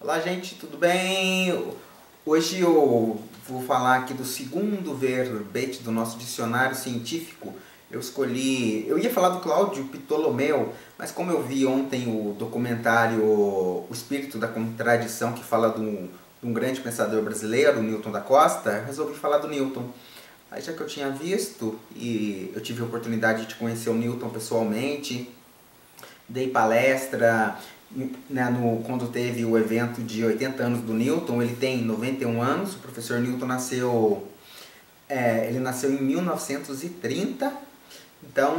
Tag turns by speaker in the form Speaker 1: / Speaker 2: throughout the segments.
Speaker 1: Olá, gente, tudo bem? Hoje eu vou falar aqui do segundo verbete do nosso dicionário científico. Eu ia falar do Cláudio Ptolomeu, mas como eu vi ontem o documentário O Espírito da Contradição, que fala de um grande pensador brasileiro, Newton da Costa, eu resolvi falar do Newton. Aí já que eu tinha visto e eu tive a oportunidade de conhecer o Newton pessoalmente, dei palestra, né, quando teve o evento de 80 anos do Newton. Ele tem 91 anos, o professor Newton ele nasceu em 1930, então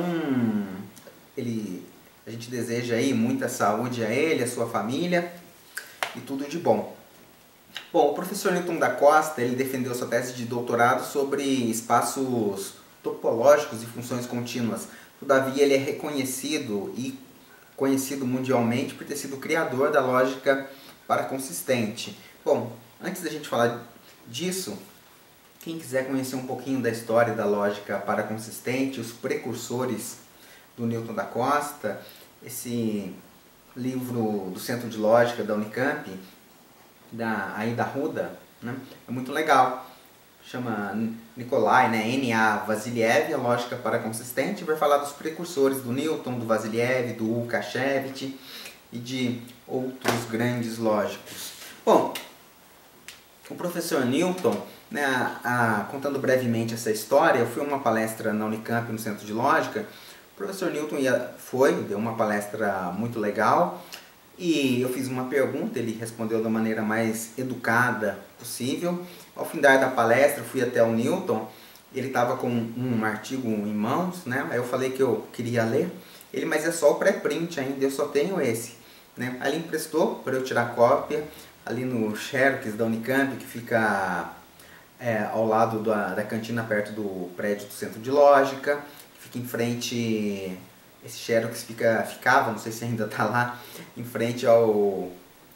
Speaker 1: a gente deseja aí muita saúde a ele, a sua família e tudo de bom. Bom, o professor Newton da Costa, ele defendeu sua tese de doutorado sobre espaços topológicos e funções contínuas. Todavia, ele é reconhecido e conhecido mundialmente por ter sido o criador da lógica paraconsistente. Bom, antes da gente falar disso, quem quiser conhecer um pouquinho da história da lógica paraconsistente, os precursores do Newton da Costa, esse livro do Centro de Lógica da Unicamp, da Arruda, né, é muito legal. Chama Nikolai, né, N.A. Vasiliev, a lógica paraconsistente, vai falar dos precursores do Newton, do Vasiliev, do Lukashevich e de outros grandes lógicos. Bom, o professor Newton, né, contando brevemente essa história, eu fui a uma palestra na Unicamp, no Centro de Lógica. O professor Newton deu uma palestra muito legal e eu fiz uma pergunta, ele respondeu da maneira mais educada possível. Ao fim da palestra, fui até o Newton, ele estava com um artigo em mãos, né? Aí eu falei que eu queria ler. Ele, mas é só o pré-print ainda, eu só tenho esse, né? Aí ele emprestou para eu tirar cópia, ali no Xerox da Unicamp, que fica ao lado da cantina, perto do prédio do Centro de Lógica, fica em frente... Esse Xerox ficava, não sei se ainda está lá, em frente ao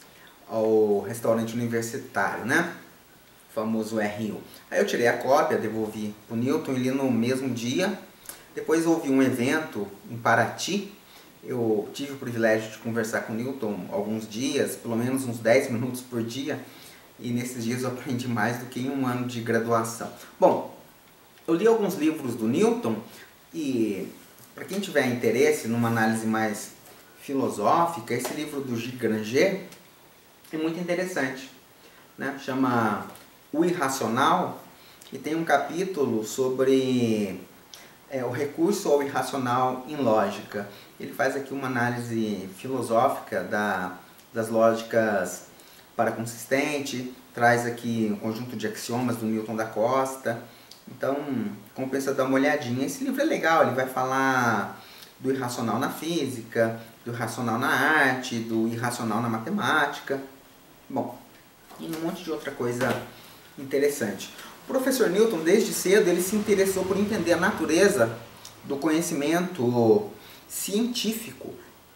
Speaker 1: restaurante universitário, né? O famoso RU. Aí eu tirei a cópia, devolvi para o Newton, e li no mesmo dia. Depois houve um evento em Paraty. Eu tive o privilégio de conversar com o Newton alguns dias, pelo menos uns 10 minutos por dia. E nesses dias eu aprendi mais do que em um ano de graduação. Bom, eu li alguns livros do Newton e... para quem tiver interesse numa análise mais filosófica, esse livro do Gilles Granger é muito interessante, né? Chama O Irracional, e tem um capítulo sobre o recurso ao irracional em lógica. Ele faz aqui uma análise filosófica das lógicas paraconsistente, traz aqui um conjunto de axiomas do Newton da Costa. Então, compensa dar uma olhadinha. Esse livro é legal, ele vai falar do irracional na física, do irracional na arte, do irracional na matemática. Bom, e um monte de outra coisa interessante. O professor Newton, desde cedo, ele se interessou por entender a natureza do conhecimento científico.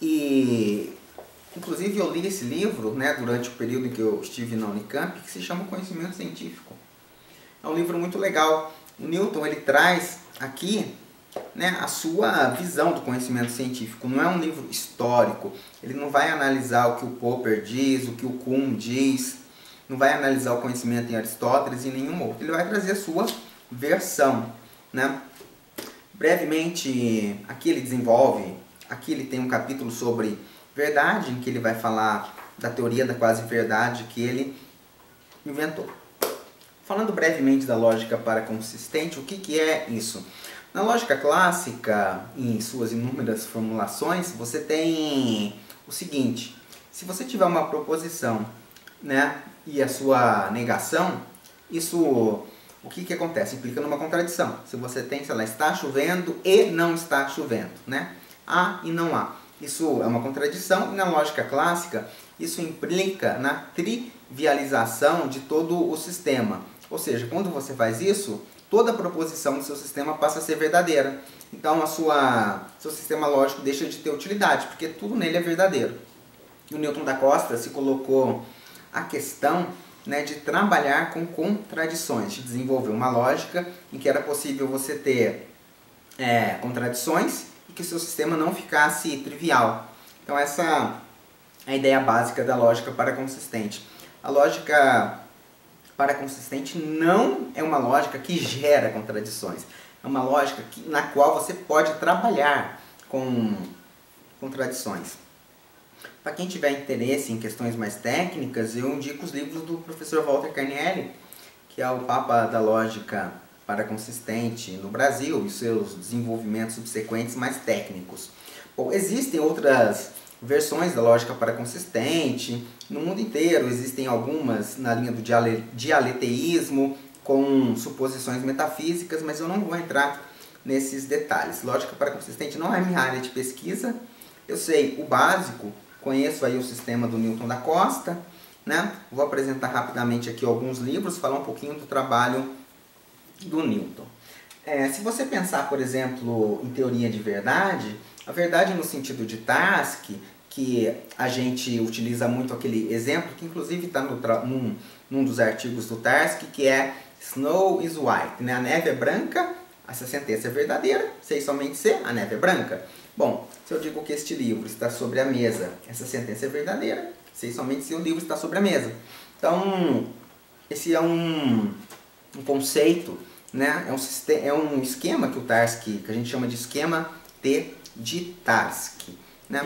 Speaker 1: E, inclusive, eu li esse livro, né, durante o período em que eu estive na Unicamp, que se chama Conhecimento Científico. É um livro muito legal. O Newton, ele traz aqui, né, a sua visão do conhecimento científico. Não é um livro histórico. Ele não vai analisar o que o Popper diz, o que o Kuhn diz. Não vai analisar o conhecimento em Aristóteles e nenhum outro. Ele vai trazer a sua versão, né? Brevemente, aqui ele tem um capítulo sobre verdade, em que ele vai falar da teoria da quase-verdade que ele inventou. Falando brevemente da lógica paraconsistente, o que é isso? Na lógica clássica, em suas inúmeras formulações, você tem o seguinte: se você tiver uma proposição, né, e a sua negação, o que acontece? Implica numa contradição. Se você tem, sei lá, está chovendo e não está chovendo, né? Há e não há. Isso é uma contradição, e na lógica clássica, isso implica na trivialização de todo o sistema. Ou seja, quando você faz isso, toda a proposição do seu sistema passa a ser verdadeira. Então, seu sistema lógico deixa de ter utilidade, porque tudo nele é verdadeiro. E o Newton da Costa se colocou a questão, né, de trabalhar com contradições, de desenvolver uma lógica em que era possível você ter contradições e que o seu sistema não ficasse trivial. Então, essa a ideia básica da lógica paraconsistente. A lógica paraconsistente não é uma lógica que gera contradições. É uma lógica na qual você pode trabalhar com contradições. Para quem tiver interesse em questões mais técnicas, eu indico os livros do professor Walter Carnielli, que é o papa da lógica paraconsistente no Brasil, e seus desenvolvimentos subsequentes mais técnicos. Bom, existem outras versões da lógica paraconsistente no mundo inteiro, existem algumas na linha do dialeteísmo, com suposições metafísicas, mas eu não vou entrar nesses detalhes. Lógica paraconsistente não é minha área de pesquisa, eu sei o básico, conheço aí o sistema do Newton da Costa, né? Vou apresentar rapidamente aqui alguns livros, falar um pouquinho do trabalho do Newton. Se você pensar, por exemplo, em teoria de verdade, a verdade no sentido de Tarski, que a gente utiliza muito aquele exemplo, que inclusive está num dos artigos do Tarski, que é Snow is white, né? A neve é branca, essa sentença é verdadeira, sei somente se a neve é branca. Bom, se eu digo que este livro está sobre a mesa, essa sentença é verdadeira, sei somente se o livro está sobre a mesa. Então, esse é um conceito, né? É um esquema que o Tarski, que a gente chama de esquema T de Tarski, né?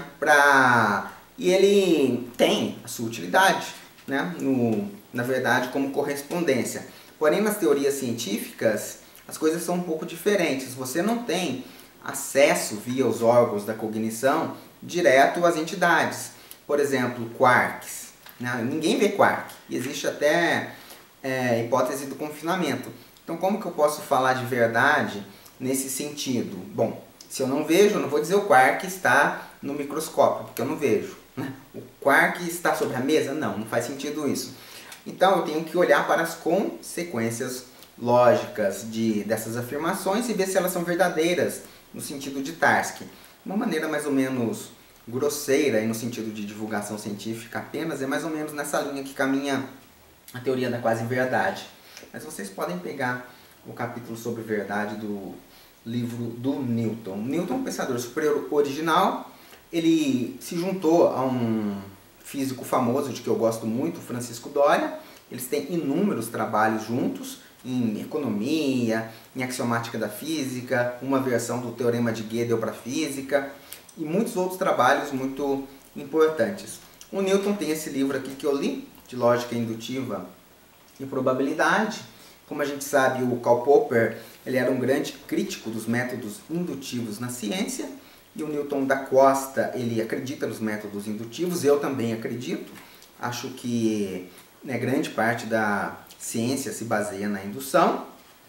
Speaker 1: E ele tem a sua utilidade, né? Na verdade, como correspondência. Porém, nas teorias científicas, as coisas são um pouco diferentes. Você não tem acesso via os órgãos da cognição direto às entidades. Por exemplo, quarks, né? Ninguém vê quark. E existe até hipótese do confinamento. Então, como que eu posso falar de verdade nesse sentido? Bom, se eu não vejo, eu não vou dizer o quark está no microscópio, porque eu não vejo, né? O quark está sobre a mesa? Não, não faz sentido isso. Então, eu tenho que olhar para as consequências lógicas dessas afirmações e ver se elas são verdadeiras no sentido de Tarski. Uma maneira mais ou menos grosseira e no sentido de divulgação científica apenas, é mais ou menos nessa linha que caminha a teoria da quase verdade. Mas vocês podem pegar o capítulo sobre verdade do livro do Newton. Newton, um pensador superior original, ele se juntou a um físico famoso de que eu gosto muito, Francisco Doria. Eles têm inúmeros trabalhos juntos em economia, em axiomática da física, uma versão do teorema de Gödel para a física e muitos outros trabalhos muito importantes. O Newton tem esse livro aqui que eu li, de lógica indutiva e probabilidade. Como a gente sabe, o Karl Popper ele era um grande crítico dos métodos indutivos na ciência, e o Newton da Costa ele acredita nos métodos indutivos, eu também acredito. Acho que grande parte da ciência se baseia na indução.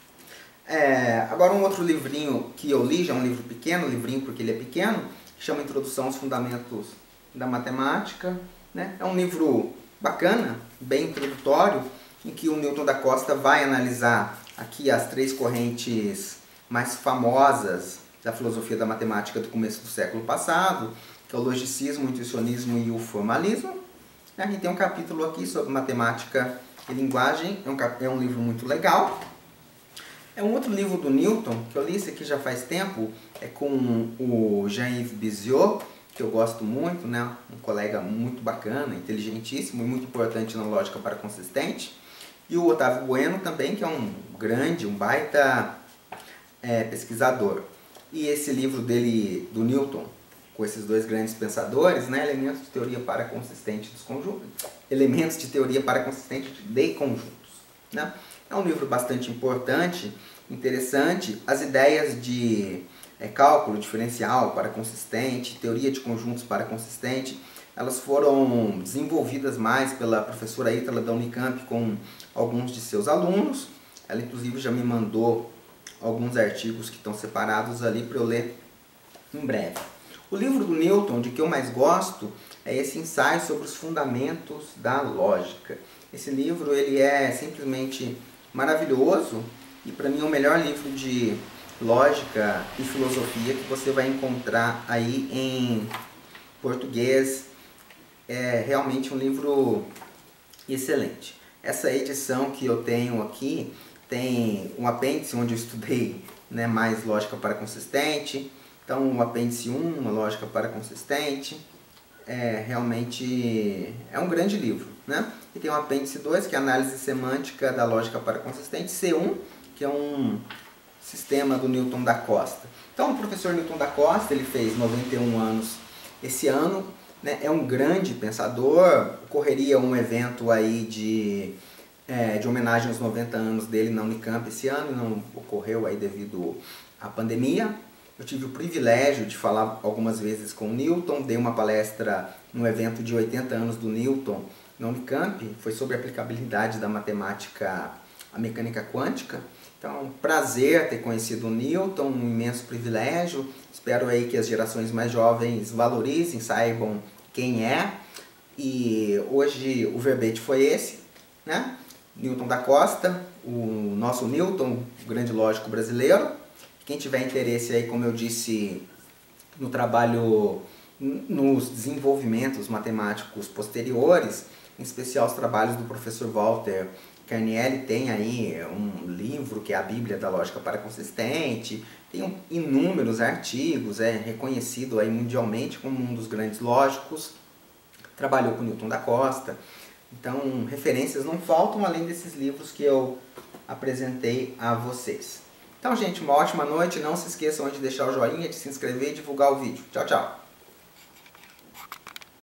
Speaker 1: Agora um outro livrinho que eu li, já é um livro pequeno, livrinho porque ele é pequeno, que chama Introdução aos Fundamentos da Matemática, né? É um livro bacana, bem introdutório, em que o Newton da Costa vai analisar aqui as três correntes mais famosas da filosofia da matemática do começo do século passado, que é o logicismo, o intuicionismo e o formalismo. A gente tem um capítulo aqui sobre matemática e linguagem, é um livro muito legal. É um outro livro do Newton, que eu li esse aqui já faz tempo, é com o Jean-Yves Biziot, que eu gosto muito, né? Um colega muito bacana, inteligentíssimo e muito importante na lógica paraconsistente. E o Otávio Bueno também, que é um baita pesquisador. E esse livro dele, do Newton, com esses dois grandes pensadores, né? Elementos de teoria paraconsistente dos conjuntos, elementos de teoria paraconsistente de conjuntos, né? É um livro bastante importante, interessante. As ideias de cálculo diferencial paraconsistente, teoria de conjuntos paraconsistente, elas foram desenvolvidas mais pela professora Ítala da Unicamp com alguns de seus alunos. Ela inclusive já me mandou alguns artigos que estão separados ali para eu ler em breve. O livro do Newton, de que eu mais gosto, é esse ensaio sobre os fundamentos da lógica. Esse livro ele é simplesmente maravilhoso e para mim é o melhor livro de lógica e filosofia que você vai encontrar aí em português. É realmente um livro excelente. Essa edição que eu tenho aqui tem um apêndice onde eu estudei mais lógica paraconsistente. Então, o apêndice 1, uma lógica paraconsistente. realmente é um grande livro, né? E tem o apêndice 2, que é a análise semântica da lógica paraconsistente, C1, que é um sistema do Newton da Costa. Então, o professor Newton da Costa, ele fez 91 anos esse ano, né? É um grande pensador. Ocorreria um evento aí de homenagem aos 90 anos dele na Unicamp esse ano, e não ocorreu aí devido à pandemia. Eu tive o privilégio de falar algumas vezes com o Newton, dei uma palestra no evento de 80 anos do Newton na Unicamp, foi sobre a aplicabilidade da matemática à mecânica quântica. Então, prazer ter conhecido o Newton, um imenso privilégio. Espero aí que as gerações mais jovens valorizem, saibam quem é. E hoje o verbete foi esse, né? Newton da Costa, o nosso Newton, o grande lógico brasileiro. Quem tiver interesse aí, como eu disse, no trabalho, nos desenvolvimentos matemáticos posteriores, em especial os trabalhos do professor Walter Carnielli, tem aí um livro que é a Bíblia da Lógica Paraconsistente, tem inúmeros artigos, é reconhecido aí mundialmente como um dos grandes lógicos, trabalhou com Newton da Costa. Então, referências não faltam, além desses livros que eu apresentei a vocês. Então, gente, uma ótima noite. Não se esqueçam de deixar o joinha, de se inscrever e divulgar o vídeo. Tchau, tchau!